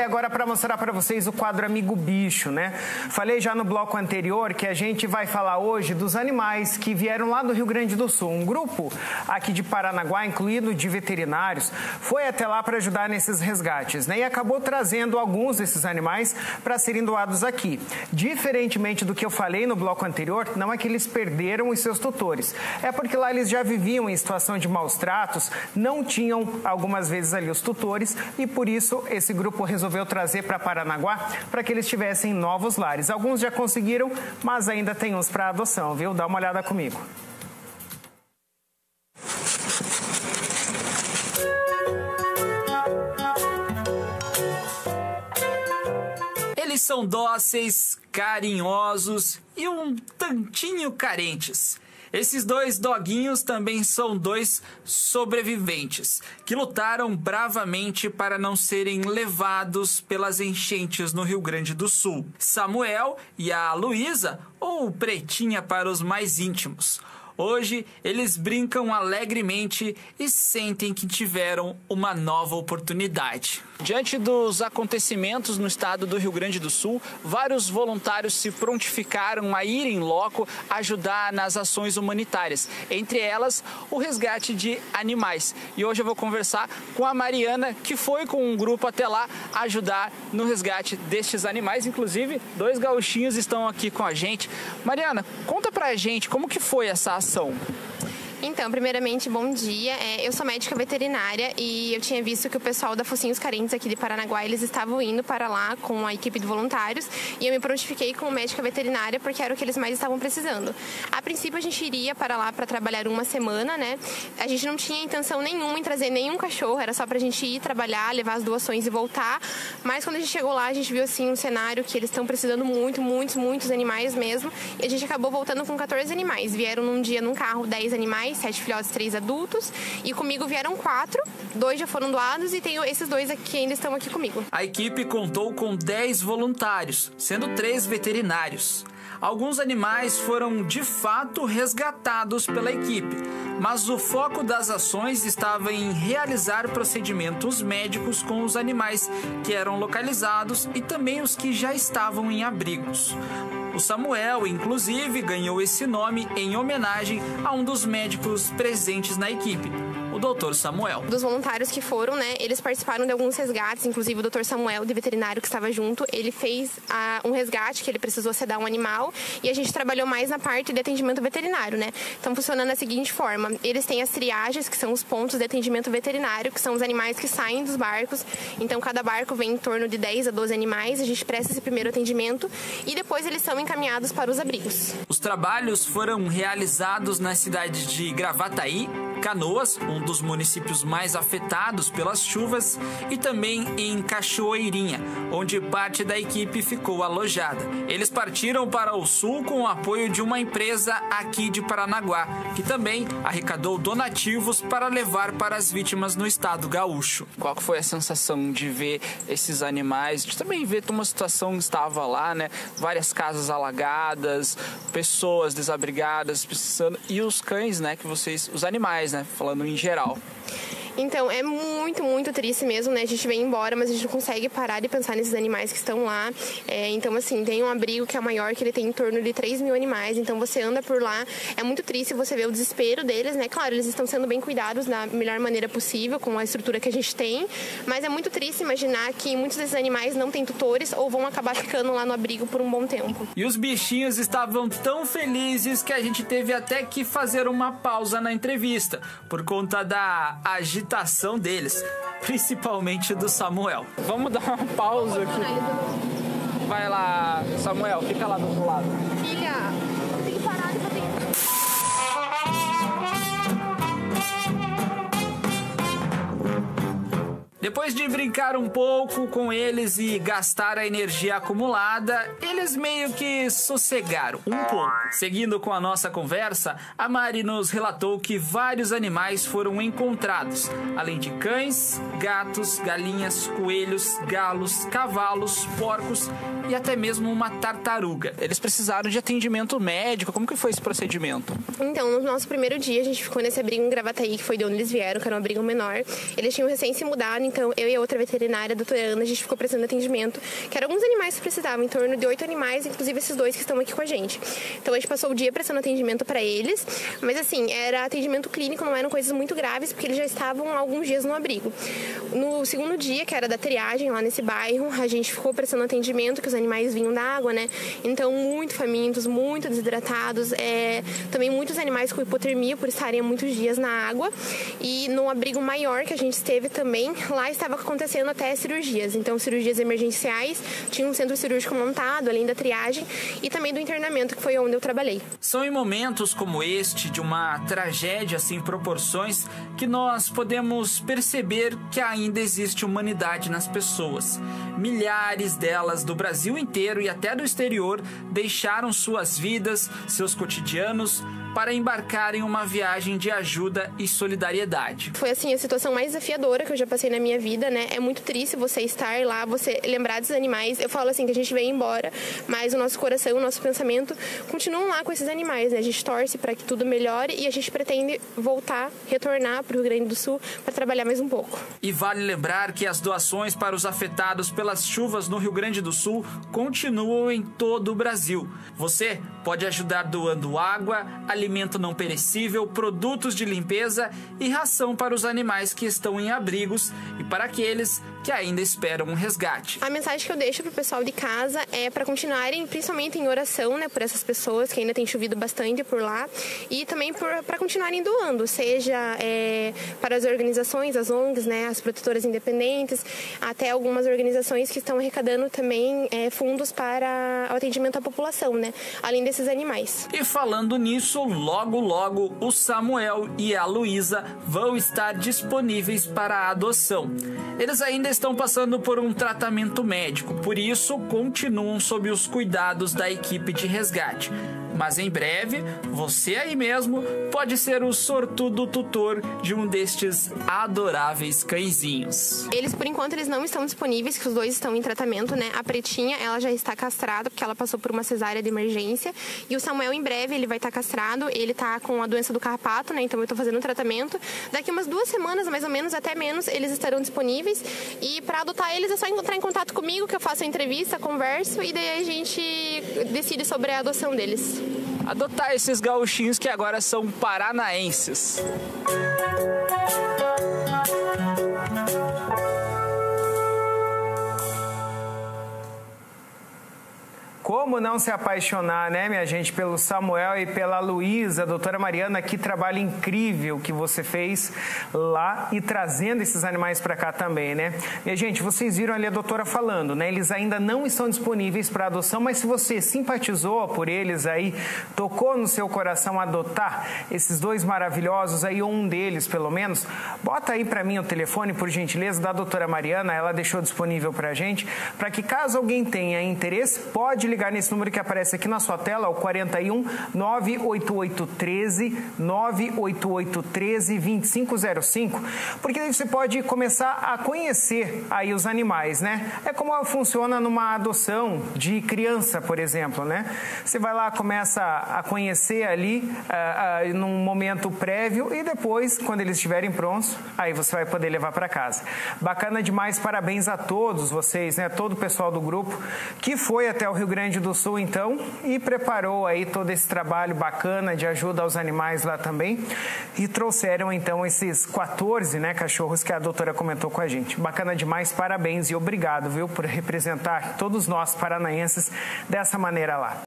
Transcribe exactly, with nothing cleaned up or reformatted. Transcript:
Agora para mostrar para vocês o quadro Amigo Bicho, né? Falei já no bloco anterior que a gente vai falar hoje dos animais que vieram lá do Rio Grande do Sul. Um grupo aqui de Paranaguá, incluído de veterinários, foi até lá para ajudar nesses resgates, né? E acabou trazendo alguns desses animais para serem doados aqui. Diferentemente do que eu falei no bloco anterior, não é que eles perderam os seus tutores. É porque lá eles já viviam em situação de maus tratos, não tinham algumas vezes ali os tutores e por isso esse grupo resolveu trazer para Paranaguá para que eles tivessem novos lares. Alguns já conseguiram, mas ainda tem uns para adoção, viu? Dá uma olhada comigo. Eles são dóceis, carinhosos e um tantinho carentes. Esses dois doguinhos também são dois sobreviventes que lutaram bravamente para não serem levados pelas enchentes no Rio Grande do Sul. Samuel e a Luísa, ou Pretinha para os mais íntimos. Hoje, eles brincam alegremente e sentem que tiveram uma nova oportunidade. Diante dos acontecimentos no estado do Rio Grande do Sul, vários voluntários se prontificaram a ir em loco ajudar nas ações humanitárias, entre elas o resgate de animais. E hoje eu vou conversar com a Mariana, que foi com um grupo até lá ajudar no resgate destes animais. Inclusive, dois gauchinhos estão aqui com a gente. Mariana, conta pra gente como que foi essa ação. Então, primeiramente, bom dia. É, eu sou médica veterinária e eu tinha visto que o pessoal da Focinhos Carentes aqui de Paranaguá, eles estavam indo para lá com a equipe de voluntários e eu me prontifiquei como médica veterinária porque era o que eles mais estavam precisando. A princípio, a gente iria para lá para trabalhar uma semana, né? A gente não tinha intenção nenhuma em trazer nenhum cachorro, era só pra gente ir trabalhar, levar as doações e voltar. Mas quando a gente chegou lá, a gente viu, assim, um cenário que eles estão precisando muito, muitos, muitos animais mesmo. E a gente acabou voltando com quatorze animais. Vieram num dia num carro dez animais, sete filhotes, três adultos, e comigo vieram quatro, dois já foram doados e tenho esses dois aqui que ainda estão aqui comigo. A equipe contou com dez voluntários, sendo três veterinários. Alguns animais foram de fato resgatados pela equipe, mas o foco das ações estava em realizar procedimentos médicos com os animais que eram localizados e também os que já estavam em abrigos. O Samuel, inclusive, ganhou esse nome em homenagem a um dos médicos presentes na equipe, o doutor Samuel. Dos voluntários que foram, né, eles participaram de alguns resgates, inclusive o doutor Samuel, de veterinário que estava junto, ele fez uh, um resgate que ele precisou sedar um animal e a gente trabalhou mais na parte de atendimento veterinário, né? Então, funcionando da seguinte forma, eles têm as triagens, que são os pontos de atendimento veterinário, que são os animais que saem dos barcos. Então, cada barco vem em torno de dez a doze animais, a gente presta esse primeiro atendimento e depois eles são encaminhados para os abrigos. Os trabalhos foram realizados na cidade de Gravataí, Canoas, um dos municípios mais afetados pelas chuvas, e também em Cachoeirinha, onde parte da equipe ficou alojada. Eles partiram para o sul com o apoio de uma empresa aqui de Paranaguá, que também arrecadou donativos para levar para as vítimas no estado gaúcho. Qual foi a sensação de ver esses animais, de também ver como a situação estava lá, né? Várias casas alagadas, pessoas desabrigadas, precisando, e os cães, né, que vocês, os animais, né, falando em geral. Então, é muito, muito triste mesmo, né? A gente vem embora, mas a gente não consegue parar de pensar nesses animais que estão lá. É, então, assim, tem um abrigo que é maior, que ele tem em torno de três mil animais. Então, você anda por lá, é muito triste você ver o desespero deles, né? Claro, eles estão sendo bem cuidados da melhor maneira possível, com a estrutura que a gente tem. Mas é muito triste imaginar que muitos desses animais não têm tutores ou vão acabar ficando lá no abrigo por um bom tempo. E os bichinhos estavam tão felizes que a gente teve até que fazer uma pausa na entrevista, por conta da agitação deles, principalmente do Samuel. Vamos dar uma pausa aqui. Vai lá, Samuel, fica lá do outro lado. Filha, tem que parar de fazer. Depois de brincar um pouco com eles e gastar a energia acumulada, eles meio que sossegaram um pouco. Seguindo com a nossa conversa, a Mari nos relatou que vários animais foram encontrados, além de cães, gatos, galinhas, coelhos, galos, cavalos, porcos e até mesmo uma tartaruga. Eles precisaram de atendimento médico. Como que foi esse procedimento? Então, no nosso primeiro dia, a gente ficou nesse abrigo em Gravataí, que foi de onde eles vieram, que era um abrigo menor. Eles tinham recém se mudado, então eu e a outra veterinária, a doutora Ana, a gente ficou prestando atendimento, que eram alguns animais que precisavam, em torno de oito animais, inclusive esses dois que estão aqui com a gente. Então a gente passou o dia prestando atendimento para eles, mas assim, era atendimento clínico, não eram coisas muito graves, porque eles já estavam há alguns dias no abrigo. No segundo dia, que era da triagem lá nesse bairro, a gente ficou prestando atendimento, que os animais vinham da água, né? Então, muito famintos, muito desidratados, é, também muitos animais com hipotermia por estarem há muitos dias na água. E no abrigo maior que a gente esteve também, lá estava acontecendo até cirurgias. Então, cirurgias emergenciais, tinha um centro cirúrgico montado, além da triagem, e também do internamento, que foi onde eu trabalhei. São em momentos como este, de uma tragédia sem proporções, que nós podemos perceber que ainda existe humanidade nas pessoas. Milhares delas do Brasil inteiro e até do exterior deixaram suas vidas, seus cotidianos, para embarcar em uma viagem de ajuda e solidariedade. Foi assim a situação mais desafiadora que eu já passei na minha vida, né? É muito triste você estar lá, você lembrar dos animais. Eu falo assim que a gente veio embora, mas o nosso coração, o nosso pensamento continuam lá com esses animais, né? A gente torce para que tudo melhore e a gente pretende voltar, retornar para o Rio Grande do Sul para trabalhar mais um pouco. E vale lembrar que as doações para os afetados pelas chuvas no Rio Grande do Sul continuam em todo o Brasil. Você pode ajudar doando água, alimento não perecível, produtos de limpeza e ração para os animais que estão em abrigos e para aqueles que ainda esperam um resgate. A mensagem que eu deixo para o pessoal de casa é para continuarem, principalmente em oração, né, por essas pessoas que ainda tem chovido bastante por lá, e também para continuarem doando, seja é, para as organizações, as O N Gs, né, as protetoras independentes, até algumas organizações que estão arrecadando também é, fundos para o atendimento à população, né, além desses animais. E falando nisso, logo logo o Samuel e a Luísa vão estar disponíveis para a adoção. Eles ainda estão passando por um tratamento médico, por isso continuam sob os cuidados da equipe de resgate. Mas em breve, você aí mesmo pode ser o sortudo tutor de um destes adoráveis cãezinhos. Eles, por enquanto, eles não estão disponíveis, que os dois estão em tratamento, né? A Pretinha, ela já está castrada, porque ela passou por uma cesárea de emergência. E o Samuel, em breve, ele vai estar castrado. Ele está com a doença do carrapato, né? Então, eu estou fazendo um tratamento. Daqui umas duas semanas, mais ou menos, até menos, eles estarão disponíveis. E para adotar eles, é só entrar em contato comigo, que eu faço a entrevista, converso, e daí a gente decide sobre a adoção deles. Adotar esses gauchinhos que agora são paranaenses. Como não se apaixonar, né, minha gente, pelo Samuel e pela Luísa, doutora Mariana, que trabalho incrível que você fez lá e trazendo esses animais para cá também, né? Minha gente, vocês viram ali a doutora falando, né? Eles ainda não estão disponíveis para adoção, mas se você simpatizou por eles aí, tocou no seu coração adotar esses dois maravilhosos aí, ou um deles pelo menos, bota aí para mim o telefone, por gentileza, da doutora Mariana, ela deixou disponível para a gente, para que caso alguém tenha interesse, pode ligar nesse número que aparece aqui na sua tela, o quarenta e um, nove oito oito um três, nove oito oito um três, dois cinco zero cinco, porque aí você pode começar a conhecer aí os animais, né? É como funciona numa adoção de criança, por exemplo, né? Você vai lá, começa a conhecer ali uh, uh, num momento prévio e depois, quando eles estiverem prontos, aí você vai poder levar para casa. Bacana demais, parabéns a todos vocês, né? Todo o pessoal do grupo que foi até o Rio Grande do Sul, então, e preparou aí todo esse trabalho bacana de ajuda aos animais lá também, e trouxeram então esses quatorze, né, cachorros que a doutora comentou com a gente. Bacana demais, parabéns e obrigado, viu, por representar todos nós paranaenses dessa maneira lá.